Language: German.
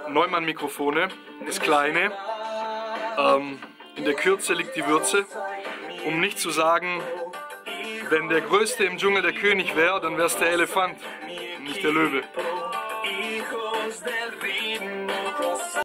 Neumann Mikrofone, das kleine. In der Kürze liegt die Würze. Um nicht zu sagen, wenn der Größte im Dschungel der König wäre, dann wäre es der Elefant, nicht der Löwe.